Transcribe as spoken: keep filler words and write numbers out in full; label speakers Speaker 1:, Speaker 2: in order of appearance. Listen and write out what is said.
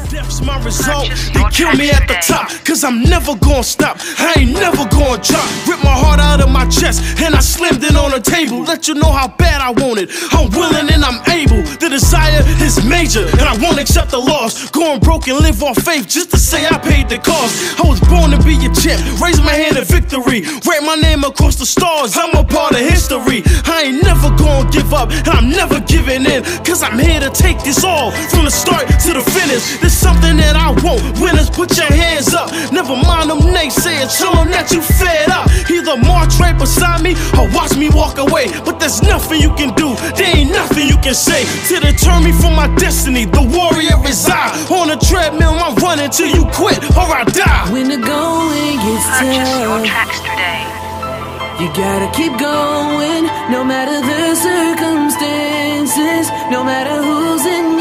Speaker 1: Death's my result. They kill me at the top, cause I'm never gonna stop. I ain't never gonna drop. Rip my heart out of my chest, and I slammed it on the table. Let you know how bad I want it. I'm willing and I'm able. The desire is major, and I won't accept the loss. Going broke and live off faith just to say I paid the cost. I was born to be a champ, raise my hand in victory. Write my name across the stars, I'm a part of history. I ain't never gonna give up, and I'm never giving in, cause I'm here to take this all, from the start to the finish. There's something that I want, winners put your hands up. Never mind them naysayers, show them that you fed up. Either march right beside me, or watch me walk away. But there's nothing you can do, there ain't nothing you can say to deter me from my destiny. The warrior is I, on a treadmill I'm running till you quit or I die.
Speaker 2: When the going gets tough, you gotta keep going, no matter the circumstances, no matter who's in